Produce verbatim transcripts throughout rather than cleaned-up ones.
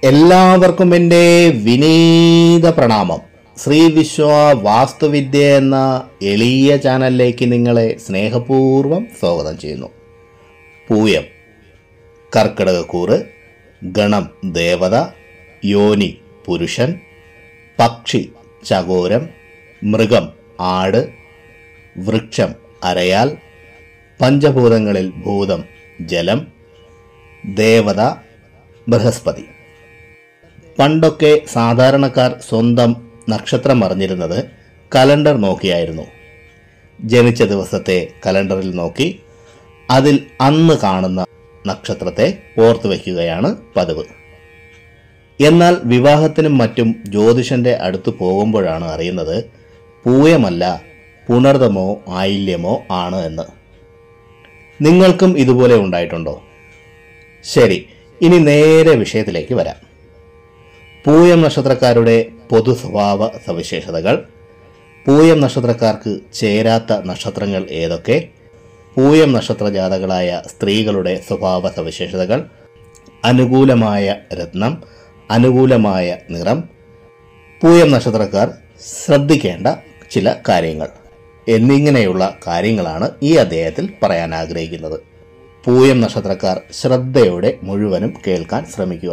എല്ലാവർക്കും എൻ്റെ വിനീത പ്രണാമം. ശ്രീ വിശ്വ വാസ്തുവിദ്യ എന്ന എളിയ ചാനലിലേക്ക് നിങ്ങളെ സ്നേഹപൂർവ്വം സ്വാഗതം ചെയ്യുന്നു. പൂയം, കർക്കിടകക്കൂറ്, ഗണം ദേവത, യോനി പുരുഷൻ, പക്ഷി ചകോരം, മൃഗം ആട്, വൃക്ഷം അരയാൽ, പഞ്ചഭൂതങ്ങളിൽ ഭൂതം ജലം, ദേവത ബൃഹസ്പതി. പണ്ടൊക്കെ സാധാരണക്കാർ സ്വന്തം നക്ഷത്രം അറിഞ്ഞിരുന്നത് കലണ്ടർ നോക്കിയായിരുന്നു. ജനിച്ച ദിവസത്തെ കലണ്ടറിൽ നോക്കി അതിൽ അന്ന് കാണുന്ന നക്ഷത്രത്തെ ഓർത്തു വയ്ക്കുകയാണ് പതിവ്. എന്നാൽ വിവാഹത്തിനും മറ്റും ജ്യോതിഷന്റെ അടുത്ത് പോകുമ്പോഴാണ് അറിയുന്നത് പൂയമല്ല പുണർതമോ ആയില്യമോ ആണ് എന്ന്. നിങ്ങൾക്കും ഇതുപോലെ ഉണ്ടായിട്ടുണ്ടോ? ശരി, ഇനി നേരെ വിഷയത്തിലേക്ക് വരാം. പൂയം നക്ഷത്രക്കാരുടെ പൊതു സ്വഭാവ സവിശേഷതകൾ, പൂയം നക്ഷത്രക്കാർക്ക് ചേരാത്ത നക്ഷത്രങ്ങൾ ഏതൊക്കെ, പൂയം നക്ഷത്ര ജാതകളായ സ്ത്രീകളുടെ സ്വഭാവ സവിശേഷതകൾ, അനുകൂലമായ രത്നം, അനുകൂലമായ നിറം, പൂയം നക്ഷത്രക്കാർ ശ്രദ്ധിക്കേണ്ട ചില കാര്യങ്ങൾ എന്നിങ്ങനെയുള്ള കാര്യങ്ങളാണ് ഈ അധ്യായത്തിൽ പറയാൻ ആഗ്രഹിക്കുന്നത്. പൂയം നക്ഷത്രക്കാർ ശ്രദ്ധയോടെ മുഴുവനും കേൾക്കാൻ ശ്രമിക്കുക.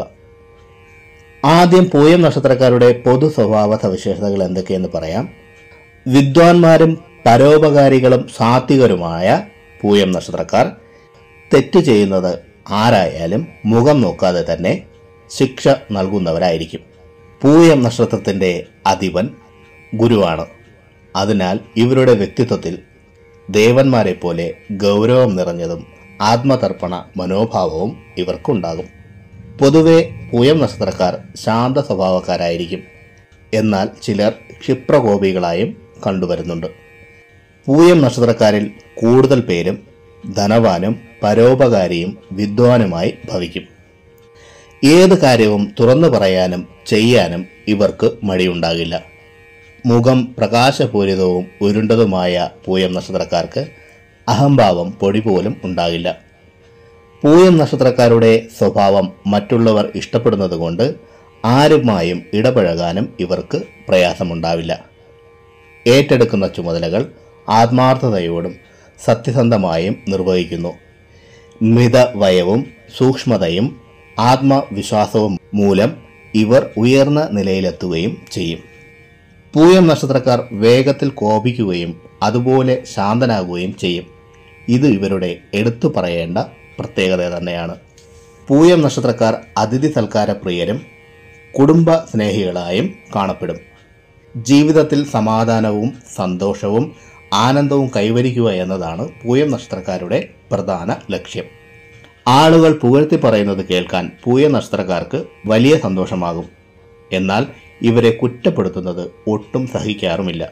ആദ്യം പൂയം നക്ഷത്രക്കാരുടെ പൊതു സ്വഭാവ സവിശേഷതകൾ എന്തൊക്കെയെന്ന് പറയാം. വിദ്വാൻമാരും പരോപകാരികളും സാത്വികരുമായ പൂയം നക്ഷത്രക്കാർ തെറ്റ് ചെയ്യുന്നത് ആരായാലും മുഖം നോക്കാതെ തന്നെ ശിക്ഷ നൽകുന്നവരായിരിക്കും. പൂയം നക്ഷത്രത്തിൻ്റെ അധിപൻ ഗുരുവാണ്. അതിനാൽ ഇവരുടെ വ്യക്തിത്വത്തിൽ ദേവന്മാരെ പോലെ ഗൗരവം നിറഞ്ഞതും ആത്മതർപ്പണ മനോഭാവവും ഇവർക്കുണ്ടാകും. പൊതുവെ പൂയം നക്ഷത്രക്കാർ ശാന്ത സ്വഭാവക്കാരായിരിക്കും. എന്നാൽ ചിലർ ക്ഷിപ്രകോപികളായും കണ്ടുവരുന്നുണ്ട്. പൂയം നക്ഷത്രക്കാരിൽ കൂടുതൽ പേരും ധനവാനും പരോപകാരിയും വിദ്വാനുമായി ഭവിക്കും. ഏത് കാര്യവും തുറന്നു പറയാനും ചെയ്യാനും ഇവർക്ക് മടിയുണ്ടാകില്ല. മുഖം പ്രകാശപൂരിതവും ഉരുണ്ടതുമായ പൂയം നക്ഷത്രക്കാർക്ക് അഹംഭാവം പൊടി പോലും ഉണ്ടാകില്ല. പൂയം നക്ഷത്രക്കാരുടെ സ്വഭാവം മറ്റുള്ളവർ ഇഷ്ടപ്പെടുന്നത് കൊണ്ട് ആരുമായും ഇടപഴകാനും ഇവർക്ക് പ്രയാസമുണ്ടാവില്ല. ഏറ്റെടുക്കുന്ന ചുമതലകൾ ആത്മാർത്ഥതയോടും സത്യസന്ധമായും നിർവഹിക്കുന്നു. മിതവയവും സൂക്ഷ്മതയും ആത്മവിശ്വാസവും മൂലം ഇവർ ഉയർന്ന നിലയിലെത്തുകയും ചെയ്യും. പൂയം നക്ഷത്രക്കാർ വേഗത്തിൽ കോപിക്കുകയും അതുപോലെ ശാന്തനാകുകയും ചെയ്യും. ഇത് ഇവരുടെ എടുത്തു പറയേണ്ട പ്രത്യേകത തന്നെയാണ്. പൂയം നക്ഷത്രക്കാർ അതിഥി സൽക്കാര പ്രിയരും കുടുംബ സ്നേഹികളായും കാണപ്പെടും. ജീവിതത്തിൽ സമാധാനവും സന്തോഷവും ആനന്ദവും കൈവരിക്കുക എന്നതാണ് പൂയം നക്ഷത്രക്കാരുടെ പ്രധാന ലക്ഷ്യം. ആളുകൾ പുകഴ്ത്തി പറയുന്നത് കേൾക്കാൻ പൂയം നക്ഷത്രക്കാർക്ക് വലിയ സന്തോഷമാകും. എന്നാൽ ഇവരെ കുറ്റപ്പെടുത്തുന്നത് ഒട്ടും സഹിക്കാറുമില്ല.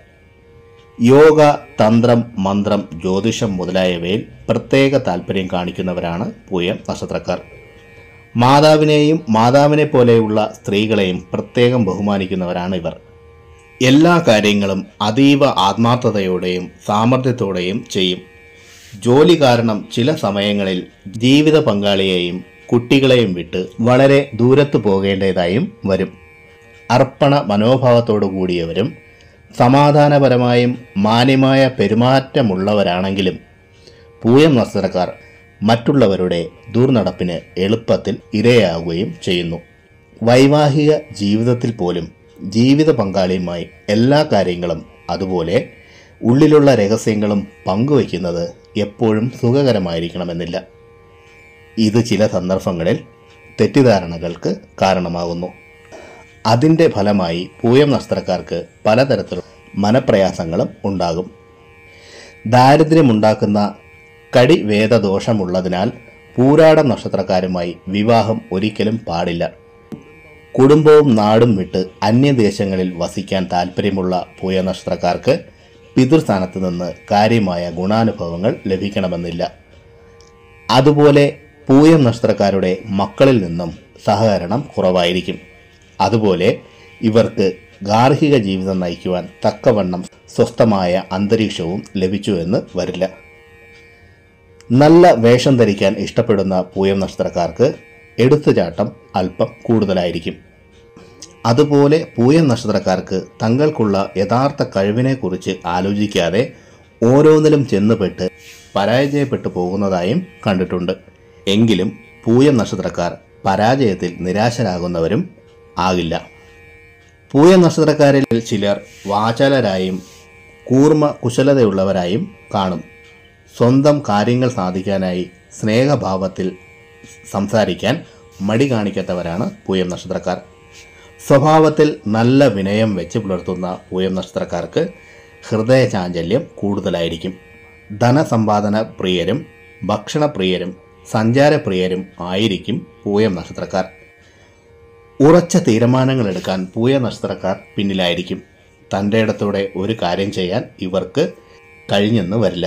യോഗ, തന്ത്രം, മന്ത്രം, ജ്യോതിഷം മുതലായവയിൽ പ്രത്യേക താല്പര്യം കാണിക്കുന്നവരാണ് പൂയം നക്ഷത്രക്കാർ. മാതാവിനെയും മാതാവിനെ പോലെയുള്ള സ്ത്രീകളെയും പ്രത്യേകം ബഹുമാനിക്കുന്നവരാണ് ഇവർ. എല്ലാ കാര്യങ്ങളും അതീവ ആത്മാർത്ഥതയോടെയും സാമർഥ്യത്തോടെയും ചെയ്യും. ജോലി കാരണം ചില സമയങ്ങളിൽ ജീവിത പങ്കാളിയെയും കുട്ടികളെയും വിട്ട് വളരെ ദൂരത്ത് പോകേണ്ടതായും വരും. അർപ്പണ മനോഭാവത്തോടു കൂടിയവരും സമാധാനപരമായും മാന്യമായ പെരുമാറ്റമുള്ളവരാണെങ്കിലും പൂയം നക്ഷത്രക്കാർ മറ്റുള്ളവരുടെ ദുർനടപ്പിന് എളുപ്പത്തിൽ ഇരയാകുകയും ചെയ്യുന്നു. വൈവാഹിക ജീവിതത്തിൽ പോലും ജീവിത പങ്കാളിയുമായി എല്ലാ കാര്യങ്ങളും അതുപോലെ ഉള്ളിലുള്ള രഹസ്യങ്ങളും പങ്കുവയ്ക്കുന്നത് എപ്പോഴും സുഖകരമായിരിക്കണമെന്നില്ല. ഇത് ചില സന്ദർഭങ്ങളിൽ തെറ്റിദ്ധാരണകൾക്ക് കാരണമാകുന്നു. അതിൻ്റെ ഫലമായി പൂയം നക്ഷത്രക്കാർക്ക് പലതരത്തിലുള്ള മനപ്രയാസങ്ങളും ഉണ്ടാകും. ദാരിദ്ര്യമുണ്ടാക്കുന്ന കടിവേദദോഷമുള്ളതിനാൽ പൂരാടം നക്ഷത്രക്കാരുമായി വിവാഹം ഒരിക്കലും പാടില്ല. കുടുംബവും നാടും വിട്ട് അന്യദേശങ്ങളിൽ വസിക്കാൻ താല്പര്യമുള്ള പൂയം നക്ഷത്രക്കാർക്ക് പിതൃസ്ഥാനത്ത് നിന്ന് കാര്യമായ ഗുണാനുഭവങ്ങൾ ലഭിക്കണമെന്നില്ല. അതുപോലെ പൂയം നക്ഷത്രക്കാരുടെ മക്കളിൽ നിന്നും സഹകരണം കുറവായിരിക്കും. അതുപോലെ ഇവർക്ക് ഗാർഹിക ജീവിതം നയിക്കുവാൻ തക്കവണ്ണം സ്വസ്ഥമായ അന്തരീക്ഷവും ലഭിച്ചു എന്ന് വരില്ല. നല്ല വേഷം ധരിക്കാൻ ഇഷ്ടപ്പെടുന്ന പൂയം നക്ഷത്രക്കാർക്ക് എടുത്തുചാട്ടം അല്പം കൂടുതലായിരിക്കും. അതുപോലെ പൂയം നക്ഷത്രക്കാർക്ക് തങ്ങൾക്കുള്ള യഥാർത്ഥ കഴിവിനെക്കുറിച്ച് ആലോചിക്കാതെ ഓരോന്നിലും ചെന്നുപെട്ട് പരാജയപ്പെട്ടു പോകുന്നതായും കണ്ടിട്ടുണ്ട്. എങ്കിലും പൂയം നക്ഷത്രക്കാർ പരാജയത്തിൽ നിരാശരാകുന്നവരും ആകില്ല. പൂയം നക്ഷത്രക്കാരിൽ ചിലർ വാചാലരായും കൂർമ്മ കുശലതയുള്ളവരായും കാണും. സ്വന്തം കാര്യങ്ങൾ സാധിക്കാനായി സ്നേഹഭാവത്തിൽ സംസാരിക്കാൻ മടി കാണിക്കാത്തവരാണ് പൂയം നക്ഷത്രക്കാർ. സ്വഭാവത്തിൽ നല്ല വിനയം വെച്ച് പുലർത്തുന്ന പൂയം നക്ഷത്രക്കാർക്ക് ഹൃദയ ചാഞ്ചല്യം കൂടുതലായിരിക്കും. ധനസമ്പാദന പ്രിയരും ഭക്ഷണപ്രിയരും സഞ്ചാരപ്രിയരും ആയിരിക്കും പൂയം നക്ഷത്രക്കാർ. ഉറച്ച തീരുമാനങ്ങൾ എടുക്കാൻ പൂയം നക്ഷത്രക്കാർ പിന്നിലായിരിക്കും. തൻ്റെ ഇടത്തോടെ ഒരു കാര്യം ചെയ്യാൻ ഇവർക്ക് കഴിഞ്ഞെന്ന് വരില്ല.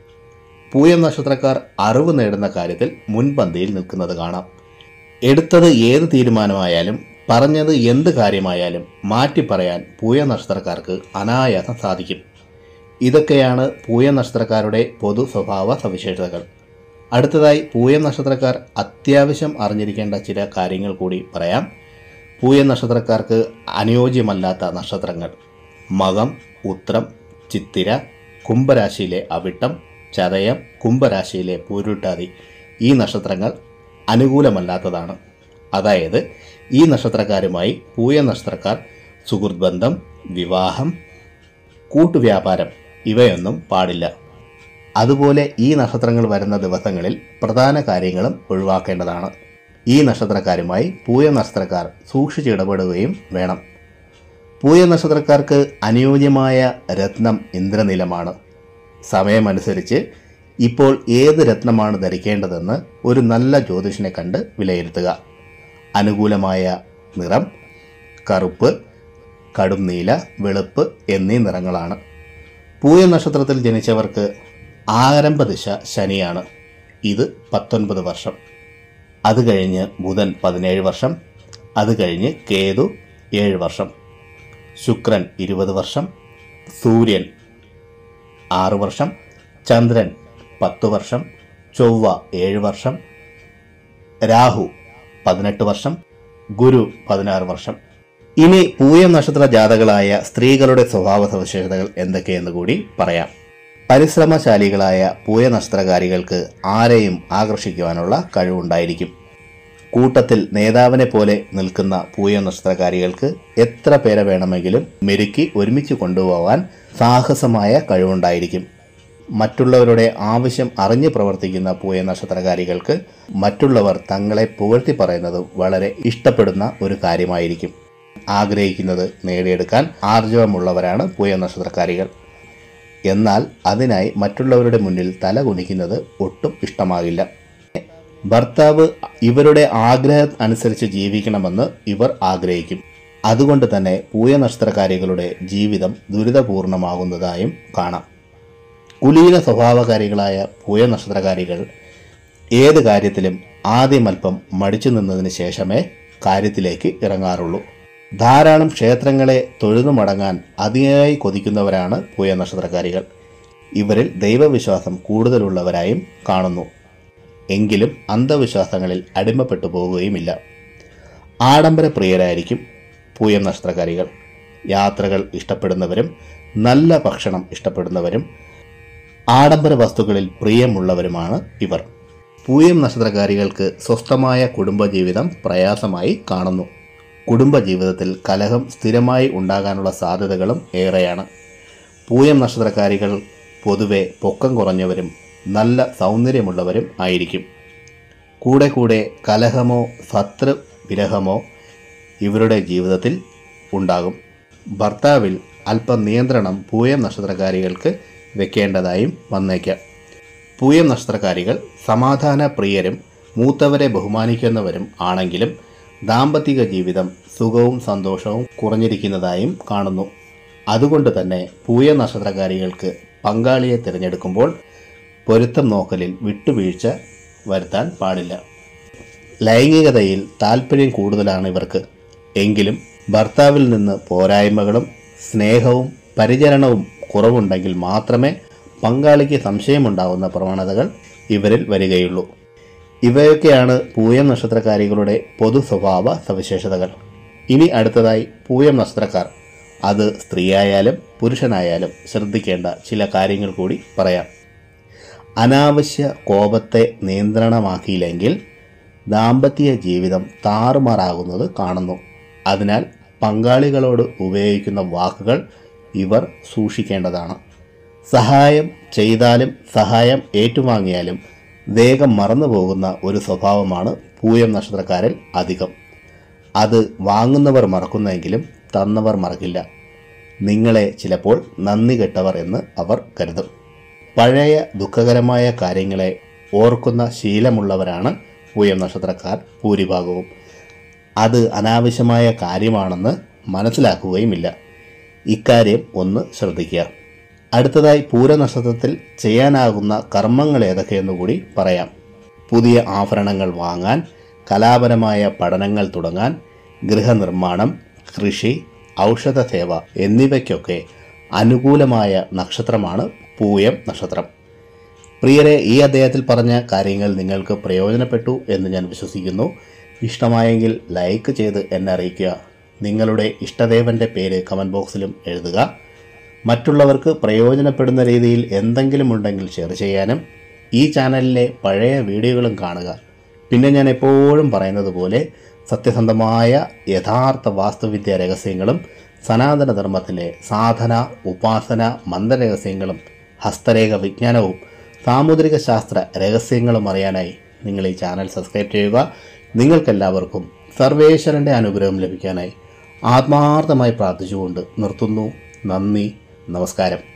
പൂയം നക്ഷത്രക്കാർ അറിവ് നേടുന്ന കാര്യത്തിൽ മുൻപന്തിയിൽ നിൽക്കുന്നത് കാണാം. എടുത്തത് ഏത് തീരുമാനമായാലും പറഞ്ഞത് എന്ത് കാര്യമായാലും മാറ്റി പറയാൻ പൂയം നക്ഷത്രക്കാർക്ക് അനായാസം സാധിക്കും. ഇതൊക്കെയാണ് പൂയം നക്ഷത്രക്കാരുടെ പൊതു സ്വഭാവ സവിശേഷതകൾ. അടുത്തതായി പൂയം നക്ഷത്രക്കാർ അത്യാവശ്യം അറിഞ്ഞിരിക്കേണ്ട ചില കാര്യങ്ങൾ കൂടി പറയാം. പൂയം നക്ഷത്രക്കാർക്ക് അനുയോജ്യമല്ലാത്ത നക്ഷത്രങ്ങൾ: മകം, ഉത്രം, ചിത്തിര, കുംഭരാശിയിലെ അവിട്ടം, ചതയം, കുംഭരാശിയിലെ പൂരുട്ടാതി. ഈ നക്ഷത്രങ്ങൾ അനുകൂലമല്ലാത്തതാണ്. അതായത് ഈ നക്ഷത്രക്കാരുമായി പൂയം നക്ഷത്രക്കാർ സുഹൃത്ത് ബന്ധം, വിവാഹം, കൂട്ടുവ്യാപാരം ഇവയൊന്നും പാടില്ല. അതുപോലെ ഈ നക്ഷത്രങ്ങൾ വരുന്ന ദിവസങ്ങളിൽ പ്രധാന കാര്യങ്ങളും ഒഴിവാക്കേണ്ടതാണ്. ഈ നക്ഷത്രക്കാരുമായി പൂയം നക്ഷത്രക്കാർ സൂക്ഷിച്ചിടപെടുകയും വേണം. പൂയം നക്ഷത്രക്കാർക്ക് അനുയോജ്യമായ രത്നം ഇന്ദ്രനീലമാണ്. സമയമനുസരിച്ച് ഇപ്പോൾ ഏത് രത്നമാണ് ധരിക്കേണ്ടതെന്ന് ഒരു നല്ല ജ്യോതിഷനെ കണ്ട് വിലയിരുത്തുക. അനുകൂലമായ നിറം കറുപ്പ്, കടും നീല, വെളുപ്പ് എന്നീ നിറങ്ങളാണ്. പൂയം നക്ഷത്രത്തിൽ ജനിച്ചവർക്ക് ആരംഭ ദിശ ശനിയാണ്. ഇത് പത്തൊൻപത് വർഷം. അത് കഴിഞ്ഞ് ബുധൻ പതിനേഴ് വർഷം. അത് കഴിഞ്ഞ് കേതു ഏഴ് വർഷം. ശുക്രൻ ഇരുപത് വർഷം. സൂര്യൻ ആറ് വർഷം. ചന്ദ്രൻ പത്ത് വർഷം. ചൊവ്വ ഏഴ് വർഷം. രാഹു പതിനെട്ട് വർഷം. ഗുരു പതിനാറ് വർഷം. ഇനി പൂയം നക്ഷത്ര ജാതകളായ സ്ത്രീകളുടെ സ്വഭാവ സവിശേഷതകൾ എന്തൊക്കെയെന്ന് കൂടി പറയാം. പരിശ്രമശാലികളായ പൂയ നക്ഷത്രകാരികൾക്ക് ആരെയും ആകർഷിക്കുവാനുള്ള കഴിവുണ്ടായിരിക്കും. കൂട്ടത്തിൽ നേതാവിനെ പോലെ നിൽക്കുന്ന പൂയ നക്ഷത്രകാരികൾക്ക് എത്ര പേരെ വേണമെങ്കിലും മെരുക്കി ഒരുമിച്ച് കൊണ്ടുപോകാൻ സാഹസമായ കഴിവുണ്ടായിരിക്കും. മറ്റുള്ളവരുടെ ആവശ്യം അറിഞ്ഞു പ്രവർത്തിക്കുന്ന പൂയ നക്ഷത്രകാരികൾക്ക് മറ്റുള്ളവർ തങ്ങളെ പുകഴ്ത്തി പറയുന്നത് വളരെ ഇഷ്ടപ്പെടുന്ന ഒരു കാര്യമായിരിക്കും. ആഗ്രഹിക്കുന്നത് നേടിയെടുക്കാൻ ആർജവമുള്ളവരാണ് പൂയ നക്ഷത്രക്കാരികൾ. എന്നാൽ അതിനായി മറ്റുള്ളവരുടെ മുന്നിൽ തല കുനിക്കുന്നത് ഒട്ടും ഇഷ്ടമാകില്ല. ഭർത്താവ് ഇവരുടെ ആഗ്രഹം അനുസരിച്ച് ജീവിക്കണമെന്ന് ഇവർ ആഗ്രഹിക്കും. അതുകൊണ്ട് തന്നെ പൂയ നക്ഷത്രകാരികളുടെ ജീവിതം ദുരിതപൂർണമാകുന്നതായും കാണാം. കുലീന സ്വഭാവകാരികളായ പൂയ നക്ഷത്രകാരികൾ ഏത് കാര്യത്തിലും ആദ്യമൽപ്പം മടിച്ചു നിന്നതിന് ശേഷമേ കാര്യത്തിലേക്ക് ഇറങ്ങാറുള്ളൂ. ധാരാളം ക്ഷേത്രങ്ങളെ തൊഴുതു മടങ്ങാൻ അതിയായി കൊതിക്കുന്നവരാണ് പൂയ നക്ഷത്രക്കാരികൾ. ഇവരിൽ ദൈവവിശ്വാസം കൂടുതലുള്ളവരായും കാണുന്നു. എങ്കിലും അന്ധവിശ്വാസങ്ങളിൽ അടിമപ്പെട്ടു പോവുകയുമില്ല. ആഡംബര പ്രിയരായിരിക്കും പൂയം നക്ഷത്രക്കാരികൾ. യാത്രകൾ ഇഷ്ടപ്പെടുന്നവരും നല്ല ഭക്ഷണം ഇഷ്ടപ്പെടുന്നവരും ആഡംബര വസ്തുക്കളിൽ പ്രിയമുള്ളവരുമാണ് ഇവർ. പൂയം നക്ഷത്രക്കാരികൾക്ക് സ്വസ്ഥമായ കുടുംബജീവിതം പ്രയാസമായി കാണുന്നു. കുടുംബജീവിതത്തിൽ കലഹം സ്ഥിരമായി ഉണ്ടാകാനുള്ള സാധ്യതകളും ഏറെയാണ്. പൂയം നക്ഷത്രക്കാരികൾ പൊതുവെ പൊക്കം കുറഞ്ഞവരും നല്ല സൗന്ദര്യമുള്ളവരും ആയിരിക്കും. കൂടെ കൂടെ കലഹമോ ശത്രു വിരഹമോ ഇവരുടെ ജീവിതത്തിൽ ഉണ്ടാകും. ഭർത്താവിൽ അല്പം നിയന്ത്രണം പൂയം നക്ഷത്രക്കാരികൾക്ക് വെക്കേണ്ടതായും വന്നേക്കാം. പൂയം നക്ഷത്രക്കാരികൾ സമാധാന പ്രിയരും മൂത്തവരെ ബഹുമാനിക്കുന്നവരും ആണെങ്കിലും ദാമ്പത്തിക ജീവിതം സുഖവും സന്തോഷവും കുറഞ്ഞിരിക്കുന്നതായും കാണുന്നു. അതുകൊണ്ട് തന്നെ പൂയ നക്ഷത്രകാരികൾക്ക് പങ്കാളിയെ തിരഞ്ഞെടുക്കുമ്പോൾ പൊരുത്തം നോക്കലിൽ വിട്ടുവീഴ്ച വരുത്താൻ പാടില്ല. ലൈംഗികതയിൽ താല്പര്യം കൂടുതലാണ് ഇവർക്ക്. എങ്കിലും ഭർത്താവിൽ നിന്ന് പോരായ്മകളും സ്നേഹവും പരിചരണവും കുറവുണ്ടെങ്കിൽ മാത്രമേ പങ്കാളിക്ക് സംശയമുണ്ടാകുന്ന പ്രവണതകൾ ഇവരിൽ വരികയുള്ളൂ. ഇവയൊക്കെയാണ് പൂയം നക്ഷത്രക്കാരികളുടെ പൊതു സ്വഭാവ സവിശേഷതകൾ. ഇനി അടുത്തതായി പൂയം നക്ഷത്രക്കാർ, അത് സ്ത്രീയായാലും പുരുഷനായാലും ശ്രദ്ധിക്കേണ്ട ചില കാര്യങ്ങൾ കൂടി പറയാം. അനാവശ്യ കോപത്തെ നിയന്ത്രണമാക്കിയില്ലെങ്കിൽ ദാമ്പത്യ ജീവിതം താറുമാറാകുന്നത് കാണുന്നു. അതിനാൽ പങ്കാളികളോട് ഉപയോഗിക്കുന്ന വാക്കുകൾ ഇവർ സൂക്ഷിക്കേണ്ടതാണ്. സഹായം ചെയ്താലും സഹായം ഏറ്റുവാങ്ങിയാലും വേഗം മറന്നു പോകുന്ന ഒരു സ്വഭാവമാണ് പൂയം നക്ഷത്രക്കാരിൽ അധികം. അത് വാങ്ങുന്നവർ മറക്കുന്നെങ്കിലും തന്നവർ മറക്കില്ല. നിങ്ങളെ ചിലപ്പോൾ നന്ദി കെട്ടവർ എന്ന് അവർ കരുതും. പഴയ ദുഃഖകരമായ കാര്യങ്ങളെ ഓർക്കുന്ന ശീലമുള്ളവരാണ് പൂയം നക്ഷത്രക്കാർ ഭൂരിഭാഗവും. അത് അനാവശ്യമായ കാര്യമാണെന്ന് മനസ്സിലാക്കുകയുമില്ല. ഇക്കാര്യം ഒന്ന് ശ്രദ്ധിക്കുക. അടുത്തതായി പൂര നക്ഷത്രത്തിൽ ചെയ്യാനാകുന്ന കർമ്മങ്ങൾ ഏതൊക്കെയെന്ന് കൂടി പറയാം. പുതിയ ആഭരണങ്ങൾ വാങ്ങാൻ, കലാപരമായ പഠനങ്ങൾ തുടങ്ങാൻ, ഗൃഹനിർമ്മാണം, കൃഷി, ഔഷധ സേവ എന്നിവയ്ക്കൊക്കെ അനുകൂലമായ നക്ഷത്രമാണ് പൂയം നക്ഷത്രം. പ്രിയരെ, ഈ അദ്ദേഹത്തിൽ പറഞ്ഞ കാര്യങ്ങൾ നിങ്ങൾക്ക് പ്രയോജനപ്പെട്ടു എന്ന് ഞാൻ വിശ്വസിക്കുന്നു. ഇഷ്ടമായെങ്കിൽ ലൈക്ക് ചെയ്ത് എന്നെ അറിയിക്കുക. നിങ്ങളുടെ ഇഷ്ടദേവൻ്റെ പേര് കമൻറ്റ് ബോക്സിലും എഴുതുക. മറ്റുള്ളവർക്ക് പ്രയോജനപ്പെടുന്ന രീതിയിൽ എന്തെങ്കിലും ഉണ്ടെങ്കിൽ ഷെയർ ചെയ്യാനും ഈ ചാനലിലെ പഴയ വീഡിയോകളും കാണുക. പിന്നെ ഞാൻ എപ്പോഴും പറയുന്നത് പോലെ സത്യസന്ധമായ യഥാർത്ഥ വാസ്തുവിദ്യ രഹസ്യങ്ങളും സനാതനധർമ്മത്തിലെ സാധന, ഉപാസന, മന്ത്രരഹസ്യങ്ങളും ഹസ്തരേഖ വിജ്ഞാനവും സാമുദ്രിക ശാസ്ത്ര രഹസ്യങ്ങളും അറിയാനായി നിങ്ങൾ ഈ ചാനൽ സബ്സ്ക്രൈബ് ചെയ്യുക. നിങ്ങൾക്കെല്ലാവർക്കും സർവേശ്വരൻ്റെ അനുഗ്രഹം ലഭിക്കാനായി ആത്മാർത്ഥമായി പ്രാർത്ഥിച്ചുകൊണ്ട് നിർത്തുന്നു. നന്ദി, നമസ്കാരം.